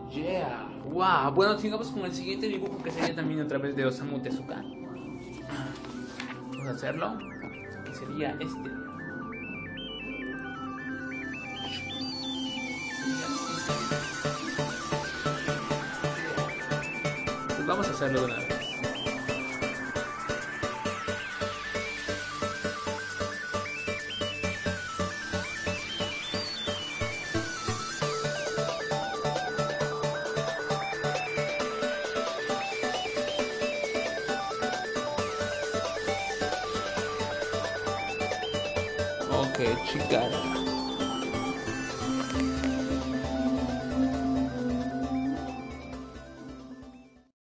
Yeah. Wow. Bueno, sigamos con el siguiente dibujo que sería también a través de Osamu Tezuka. Vamos a hacerlo. Que sería este. Pues vamos a hacerlo de una vez. Ok, chica.